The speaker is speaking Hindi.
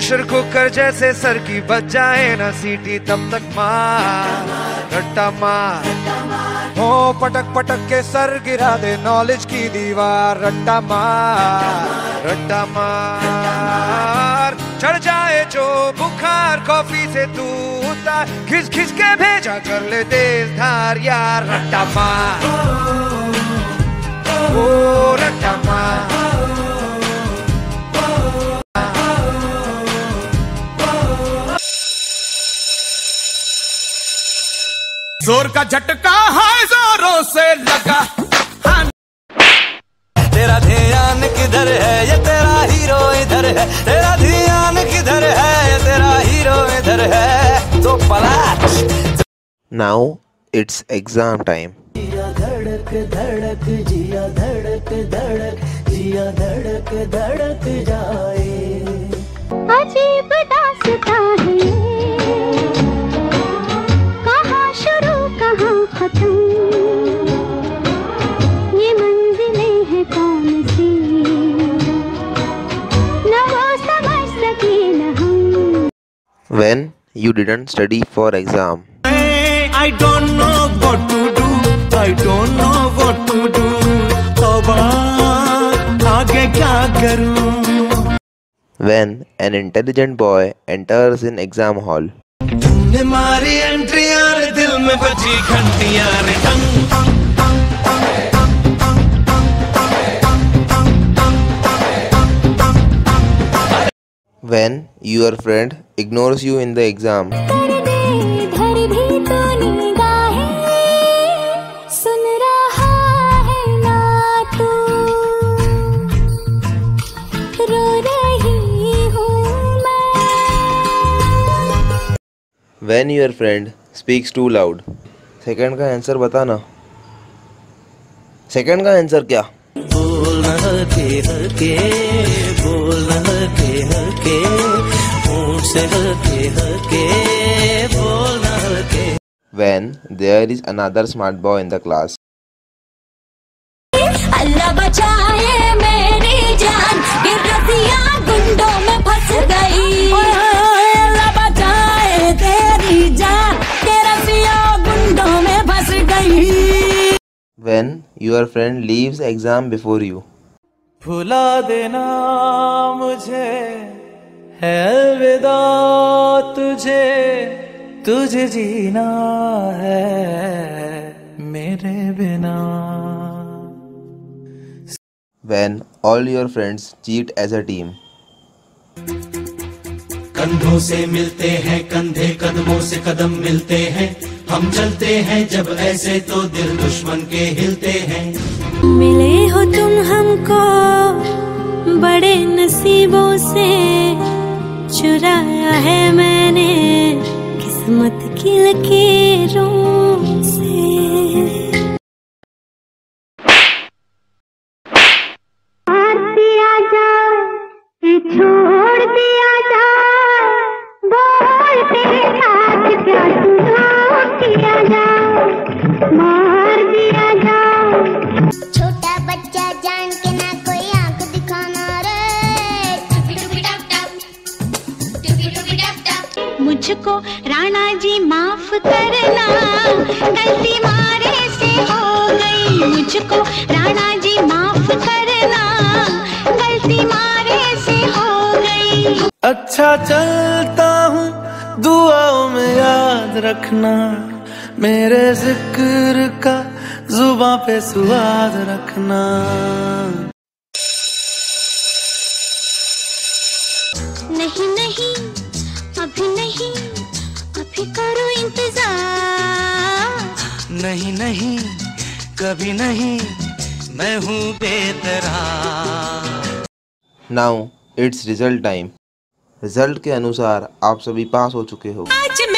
प्रेशर कुकर जैसे सर की बच जाए ना सीटी, तब तक मार रट्टा मार। हो पटक पटक के सर गिरा दे नॉलेज की दीवार, रट्टा मार रट्टा मार। चढ़ जाए जो बुखार कॉफी से तू उतार, खिस खिस के भेजा कर ले तेज धार यार, रट्टा मार ओ रट्टा मार। जोर का झटका है जोरों से लगा, तेरा ध्यान किधर है ये तेरा हीरो इधर है, तेरा ध्यान किधर है ये तेरा हीरो इधर है, तो पलट। Now it's exam time. जिया धड़क धड़क जिया धड़क धड़क जिया धड़क धड़क जाए। अजीब दास्तां है, कहाँ शुरू कहाँ खत्म, ये मंजिलें हैं कौन सी, न वो समझ सके न हम। When you didn't study for exam. I don't know what to do, I don't know what to do, तौबा आगे क्या करूं। When an intelligent boy enters in exam hall. तुमने मारी एंट्री यार, दिल में बजी घंटियां रे टंग। When your friend ignores you in the exam. When your friend speaks too loud. Second का आंसर बताना। सेकंड का आंसर क्या? बोलना हल्के हल्के, बोलना हल्के हल्के, होंठ से हल्के हल्के, बोलना हल्के। When there is another smart boy in the class. अल्लाह बचाए मेरी जान, ये रसिया गुंडों में फंस गई। अल्लाह बचाए तेरी जान, ये रसिया गुंडों में फंस गई। When your friend leaves exam before you. भुला देना मुझे है अलविदा तुझे, तुझे जीना है मेरे बिना। When all your friends cheat as a team. कंधों से मिलते हैं कंधे, कदमों से कदम मिलते हैं, हम चलते हैं जब ऐसे तो दिल दुश्मन के हिलते हैं। मिले हो तुम हमको बड़े नसीबों से, चुराया है मैंने किस्मत की लकीरों से। दिया जाए छोड़ दिया जाए, बोलते आज क्या सुना किया जाए, मार दिया जाए। छोटा बच्चा जान के ना कोई आंख दिखाना रे, मुझको राणा जी माफ करना, गलती मारे से हो गई। मुझको राणा जी माफ करना, गलती मारे से हो गई। अच्छा चलता हूँ दुआओं में याद रखना, मेरे जिक्र का जुबां पे स्वाद रखना। नहीं नहीं अभी नहीं, अभी करो इंतजार। नहीं नहीं कभी नहीं, मैं हूँ बेदरार। Now it's result time. Result के अनुसार आप सभी पास हो चुके हो। आज